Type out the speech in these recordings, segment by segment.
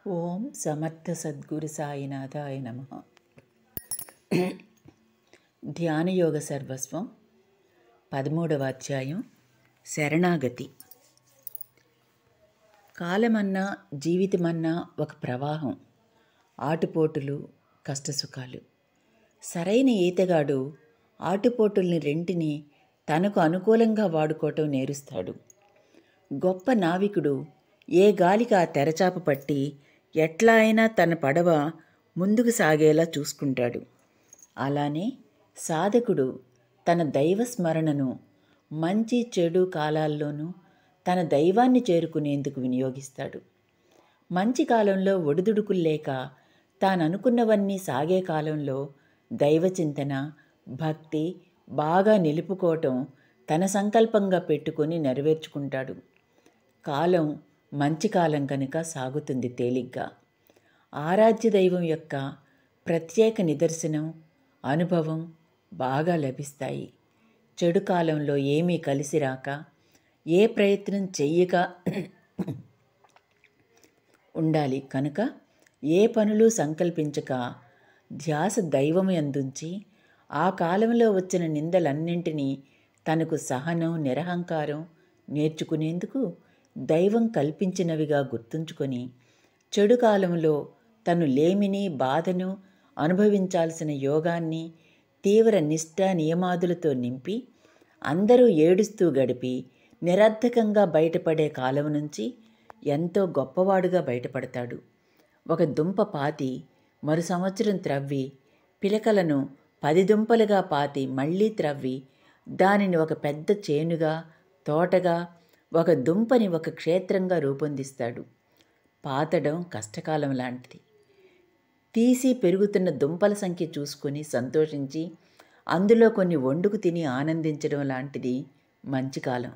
ఓం సమర్థ సద్గురు సాయినాథాయ నమః. ధ్యానయోగ సర్వస్వం 13వ అధ్యాయం శరణాగతి. కాలమన్నా జీవితమన్నా ఒక ప్రవాహం, ఆటుపోటులు కష్టసుఖాలు. సరైన ఈతగాడు ఆటుపోటుల్ని రెంటిని తనకు అనుకూలంగా వాడుకోవటం నేరుస్తాడు. గొప్ప నావికుడు ఏ గాలికి ఆ తెరచాప పట్టి ఎట్లా అయినా తన పడవ ముందుకు సాగేలా చూసుకుంటాడు. అలానే సాధకుడు తన దైవ స్మరణను మంచి చెడు కాలాల్లోనూ తన దైవాన్ని చేరుకునేందుకు వినియోగిస్తాడు. మంచి కాలంలో ఒడిదుడుకులు లేక తాననుకున్నవన్నీ సాగే కాలంలో దైవచింతన, భక్తి బాగా నిలుపుకోవటం తన సంకల్పంగా పెట్టుకొని నెరవేర్చుకుంటాడు. కాలం మంచి కాలం కనుక సాగుతుంది తేలిగ్గా. ఆరాధ్య దైవం యొక్క ప్రత్యేక నిదర్శనం, అనుభవం బాగా లభిస్తాయి. చెడు కాలంలో ఏమీ కలిసి రాక, ఏ ప్రయత్నం చెయ్యక ఉండాలి కనుక ఏ పనులు సంకల్పించక ధ్యాస దైవం యందుంచి ఆ కాలంలో వచ్చిన నిందలన్నింటినీ తనకు సహనం, నిరహంకారం నేర్చుకునేందుకు దైవం కల్పించినవిగా గుర్తుంచుకొని చెడు కాలంలో తను లేమిని, బాధను అనుభవించాల్సిన యోగాన్ని తీవ్ర నిష్ఠ నియమాదులతో నింపి అందరూ ఏడుస్తూ గడిపి నిరర్థకంగా బయటపడే కాలం నుంచి ఎంతో గొప్పవాడుగా బయటపడతాడు. ఒక దుంప పాతి మరు సంవత్సరం త్రవ్వి పిలకలను 10 దుంపలుగా పాతి మళ్ళీ త్రవ్వి దానిని ఒక పెద్ద చేనుగా, తోటగా, ఒక దుంపని ఒక క్షేత్రంగా రూపొందిస్తాడు. పాతడం కష్టకాలం లాంటిది. తీసి పెరుగుతున్న దుంపల సంఖ్య చూసుకొని సంతోషించి అందులో కొన్ని వండుకు తిని ఆనందించడం లాంటిది మంచి కాలం.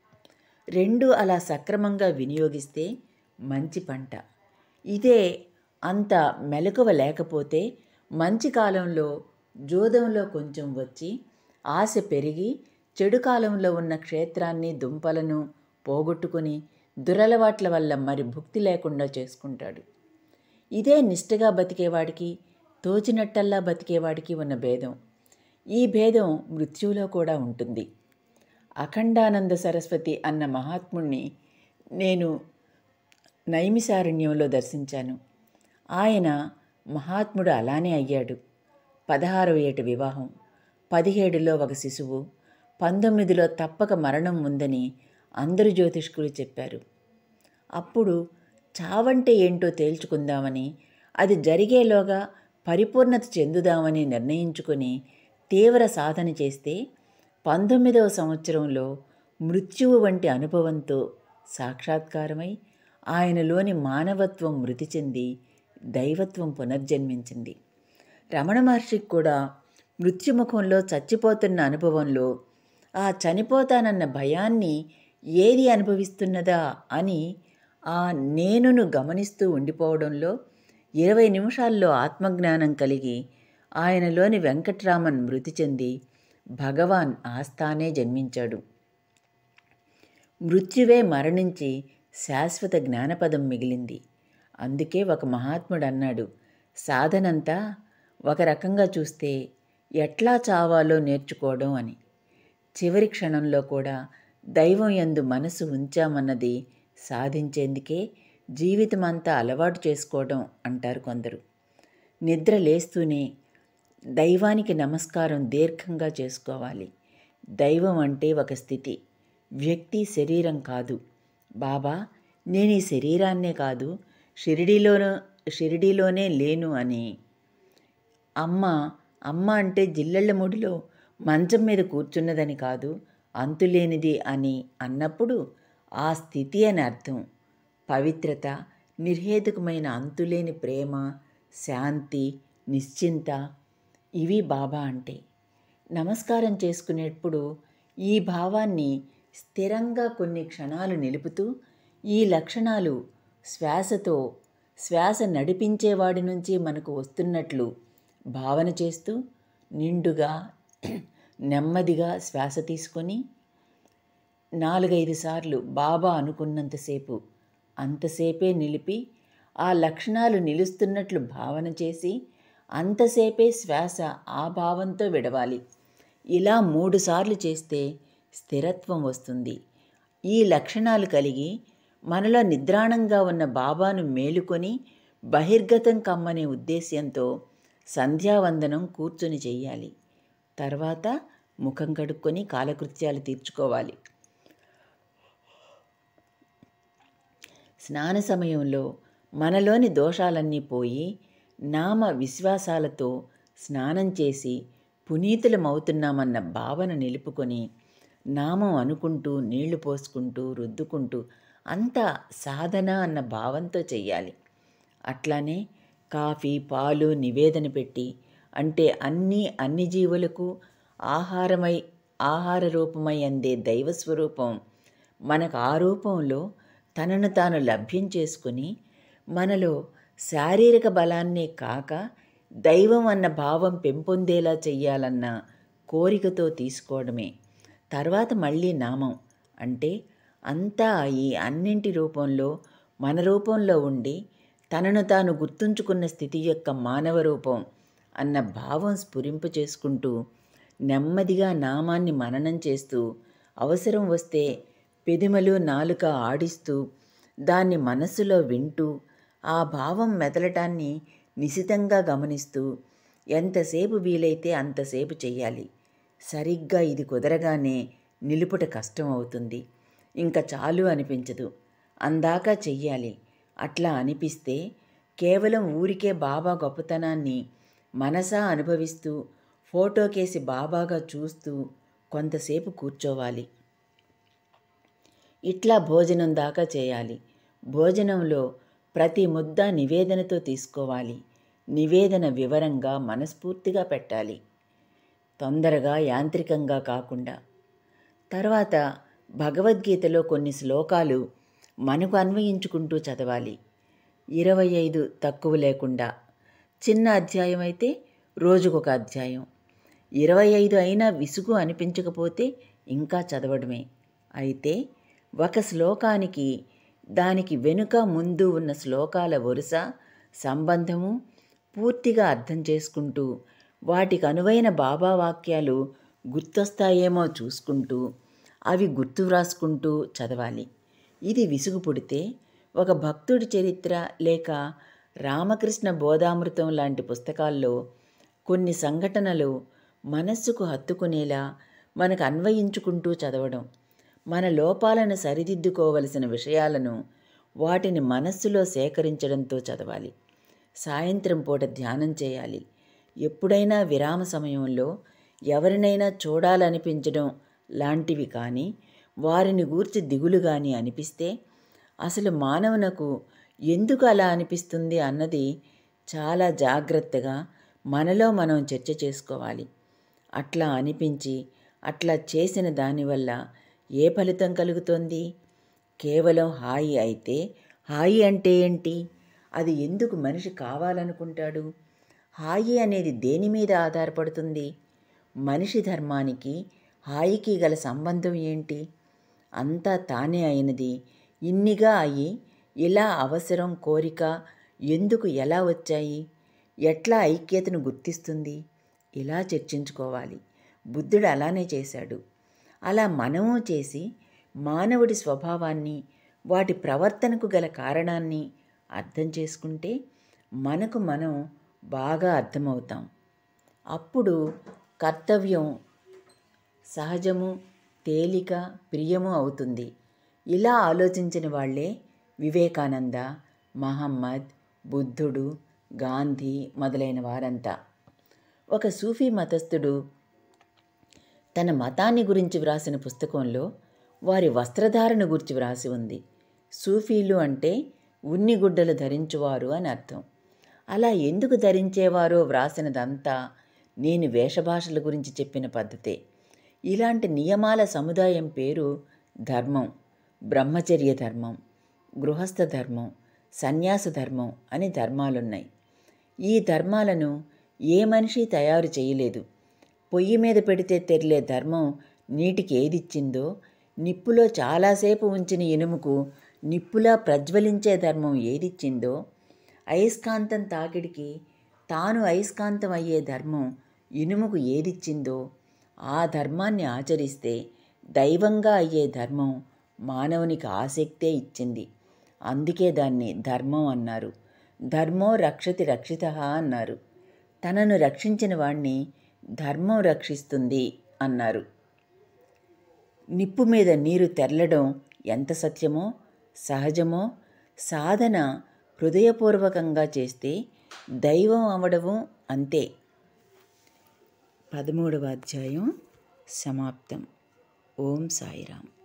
రెండూ అలా సక్రమంగా వినియోగిస్తే మంచి పంట. ఇదే అంత మెలకువ లేకపోతే మంచి కాలంలో జోదంలో కొంచెం వచ్చి ఆశ పెరిగి చెడు కాలంలో ఉన్న క్షేత్రాన్ని, దుంపలను పోగొట్టుకుని దురలవాట్ల వల్ల మరి భుక్తి లేకుండా చేసుకుంటాడు. ఇదే నిష్ఠగా బతికేవాడికి, తోచినట్టల్లా బతికేవాడికి ఉన్న భేదం. ఈ భేదం మృత్యువులో కూడా ఉంటుంది. అఖండానంద సరస్వతి అన్న మహాత్ముణ్ణి నేను నైమిసారణ్యంలో దర్శించాను. ఆయన మహాత్ముడు అలానే అయ్యాడు. 16వ ఏట వివాహం, 17లో ఒక శిశువు, 19లో తప్పక మరణం ఉందని అందరు జ్యోతిష్కులు చెప్పారు. అప్పుడు చావంటే ఏంటో తేల్చుకుందామని, అది జరిగేలోగా పరిపూర్ణత చెందుదామని నిర్ణయించుకొని తీవ్ర సాధన చేస్తే 19వ సంవత్సరంలో మృత్యువు వంటి అనుభవంతో సాక్షాత్కారమై ఆయనలోని మానవత్వం మృతి చెంది దైవత్వం పునర్జన్మించింది. రమణ మహర్షికి కూడా మృత్యుముఖంలో చచ్చిపోతున్న అనుభవంలో ఆ చనిపోతానన్న భయాన్ని ఏది అనుభవిస్తున్నదా అని ఆ నేనును గమనిస్తూ ఉండిపోవడంలో 20 నిమిషాల్లో ఆత్మజ్ఞానం కలిగి ఆయనలోని వెంకట్రామన్ మృతి చెంది భగవాన్ ఆస్థానే జన్మించాడు. మృత్యువే మరణించి శాశ్వత జ్ఞానపదం మిగిలింది. అందుకే ఒక మహాత్ముడు అన్నాడు, సాధనంతా ఒక రకంగా చూస్తే ఎట్లా చావాలో నేర్చుకోవడం అని. చివరి క్షణంలో కూడా దైవం యందు మనసు ఉంచామన్నది సాధించేందుకే జీవితమంతా అలవాటు చేసుకోవడం అంటారు కొందరు. నిద్ర లేస్తూనే దైవానికి నమస్కారం దీర్ఘంగా చేసుకోవాలి. దైవం అంటే ఒక స్థితి, వ్యక్తి, శరీరం కాదు. బాబా, నేను ఈ శరీరాన్నే కాదు, షిరిడీలోనే లేను అని. అమ్మ అంటే జిల్లెళ్ల ముడిలో మంచం మీద కూర్చున్నదని కాదు, అంతులేనిది అని అన్నప్పుడు ఆ స్థితి అని అర్థం. పవిత్రత, నిర్హేతుకమైన అంతులేని ప్రేమ, శాంతి, నిశ్చింత, ఇవి బాబా అంటే. నమస్కారం చేసుకునేటప్పుడు ఈ భావాన్ని స్థిరంగా కొన్ని క్షణాలు నిలుపుతూ ఈ లక్షణాలు శ్వాసతో, శ్వాస నడిపించేవాడి నుంచి మనకు వస్తున్నట్లు భావన చేస్తూ నిండుగా నెమ్మదిగా శ్వాస తీసుకొని 4-5 సార్లు బాబా అనుకున్నంతసేపు అంతసేపే నిలిపి ఆ లక్షణాలు నిలుస్తున్నట్లు భావన చేసి అంతసేపే శ్వాస ఆ భావంతో విడవాలి. ఇలా 3 సార్లు చేస్తే స్థిరత్వం వస్తుంది. ఈ లక్షణాలు కలిగి మనలో నిద్రాణంగా ఉన్న బాబాను మేలుకొని బహిర్గతం కమ్మనే ఉద్దేశ్యంతో సంధ్యావందనం కూర్చొని చెయ్యాలి. తర్వాత ముఖం కడుక్కొని కాలకృత్యాలు తీర్చుకోవాలి. స్నాన సమయంలో మనలోని దోషాలన్నీ పోయి నామ విశ్వాసాలతో స్నానం చేసి పునీతులమవుతున్నామన్న భావన నిలుపుకొని నామం అనుకుంటూ నీళ్లు పోసుకుంటూ రుద్దుకుంటూ అంతా సాధన అన్న భావంతో చెయ్యాలి. అట్లానే కాఫీ పాలు నివేదన పెట్టి, అంటే అన్ని జీవులకు ఆహార రూపమై అందే దైవస్వరూపం మనకు ఆ రూపంలో తనను తాను లభ్యం చేసుకుని మనలో శారీరక బలాన్నే కాక దైవం అన్న భావం పెంపొందేలా చెయ్యాలన్న కోరికతో తీసుకోవడమే. తర్వాత మళ్ళీ నామం, అంటే అంతా ఈ అన్నింటి రూపంలో మన రూపంలో ఉండి తనను తాను గుర్తుంచుకున్న స్థితి యొక్క మానవ రూపం అన్న భావం స్ఫురింపు చేసుకుంటూ నెమ్మదిగా నామాన్ని మననం చేస్తూ అవసరం వస్తే పెదిమలు నాలుక ఆడిస్తూ దాన్ని మనస్సులో వింటూ ఆ భావం మెదలటాన్ని నిశితంగా గమనిస్తూ ఎంతసేపు వీలైతే అంతసేపు చెయ్యాలి. సరిగ్గా ఇది కుదరగానే నిలుపుట కష్టం అవుతుంది. ఇంకా చాలు అనిపించదు. అందాక చెయ్యాలి. అట్లా అనిపిస్తే కేవలం ఊరికే బాబా గొప్పతనాన్ని మనసా అనుభవిస్తూ ఫోటోకేసి బాబాగా చూస్తూ కొంతసేపు కూర్చోవాలి. ఇట్లా భోజనం దాకా చేయాలి. భోజనంలో ప్రతి ముద్ద నివేదనతో తీసుకోవాలి. నివేదన వివరంగా మనస్ఫూర్తిగా పెట్టాలి, తొందరగా యాంత్రికంగా కాకుండా. తర్వాత భగవద్గీతలో కొన్ని శ్లోకాలు మనకు అన్వయించుకుంటూ చదవాలి. 25 తక్కువ లేకుండా. చిన్న అధ్యాయం అయితే రోజుకొక అధ్యాయం. 25 అయినా విసుగు అనిపించకపోతే ఇంకా చదవడమే. అయితే ఒక శ్లోకానికి దానికి వెనుక ముందు ఉన్న శ్లోకాల వరుస సంబంధము పూర్తిగా అర్థం చేసుకుంటూ వాటికి అనువైన బాబా వాక్యాలు గుర్తొస్తాయేమో చూసుకుంటూ అవి గుర్తు వ్రాసుకుంటూ చదవాలి. ఇది విసుగు పుడితే ఒక భక్తుడి చరిత్ర లేక రామకృష్ణ బోధామృతం లాంటి పుస్తకాల్లో కొన్ని సంఘటనలు మనస్సుకు హత్తుకునేలా మనకు అన్వయించుకుంటూ చదవడం, మన లోపాలను సరిదిద్దుకోవలసిన విషయాలను వాటిని మనస్సులో సేకరించడంతో చదవాలి. సాయంత్రం పూట ధ్యానం చేయాలి. ఎప్పుడైనా విరామ సమయంలో ఎవరినైనా చూడాలనిపించడం లాంటివి కానీ వారిని గూర్చి దిగులు కానీ అనిపిస్తే అసలు మానవునకు ఎందుకు అలా అనిపిస్తుంది అన్నది చాలా జాగ్రత్తగా మనలో మనం చర్చ చేసుకోవాలి. అట్లా అనిపించి అట్లా చేసిన దానివల్ల ఏ ఫలితం కలుగుతుంది? కేవలం హాయి అయితే హాయి అంటే ఏంటి? అది ఎందుకు మనిషి కావాలనుకుంటాడు? హాయి అనేది దేని మీద ఆధారపడుతుంది? మనిషి ధర్మానికి హాయికి గల సంబంధం ఏంటి? అంతా తానే అయినది. ఇన్నిగా అయి ఇలా అవసరం కోరిక ఎందుకు ఎలా వచ్చాయి? ఎట్లా ఐక్యతను గుర్తిస్తుంది? ఇలా చర్చించుకోవాలి. బుద్ధుడు అలానే చేశాడు. అలా మనము చేసి మానవుడి స్వభావాన్ని వాటి ప్రవర్తనకు గల కారణాన్ని అర్థం చేసుకుంటే మనకు మనం బాగా అర్థమవుతాం. అప్పుడు కర్తవ్యం సహజము, తేలిక, ప్రియము అవుతుంది. ఇలా ఆలోచించిన వాళ్ళే వివేకానంద, మహమ్మద్, బుద్ధుడు, గాంధీ మొదలైన వారంతా. ఒక సూఫీ మతస్థుడు తన మతాన్ని గురించి వ్రాసిన పుస్తకంలో వారి వస్త్రధారణ గురించి వ్రాసి ఉంది. సూఫీలు అంటే ఉన్ని గుడ్డలు ధరించువారు అని అర్థం. అలా ఎందుకు ధరించేవారో వ్రాసినదంతా నేను వేషభాషల గురించి చెప్పిన పద్ధతే. ఇలాంటి నియమాల సముదాయం పేరు ధర్మం. బ్రహ్మచర్య ధర్మం, గృహస్థ ధర్మం, సన్యాస ధర్మం అని ధర్మాలున్నాయి. ఈ ధర్మాలను ఏ మనిషి తయారు చేయలేదు. పొయ్యి మీద పెడితే తెరిలే ధర్మం నీటికి ఏదిచ్చిందో, నిప్పులో చాలాసేపు ఉంచిన ఇనుముకు నిప్పులా ప్రజ్వలించే ధర్మం ఏదిచ్చిందో, అయస్కాంతం తాకిడికి తాను అయస్కాంతం అయ్యే ధర్మం ఇనుముకు ఏదిచ్చిందో ఆ ధర్మాన్ని ఆచరిస్తే దైవంగా అయ్యే ధర్మం మానవునికి ఆసక్తే ఇచ్చింది. అందుకే దాన్ని ధర్మం అన్నారు. ధర్మో రక్షతి రక్షితః అన్నారు. తనను రక్షించిన వాణ్ణి ధర్మం రక్షిస్తుంది అన్నారు. నిప్పు మీద నీరు తెర్లడం ఎంత సత్యమో సహజమో సాధన హృదయపూర్వకంగా చేస్తే దైవం అవడము అంతే. 13వ అధ్యాయం సమాప్తం. ఓం సాయిరామ్.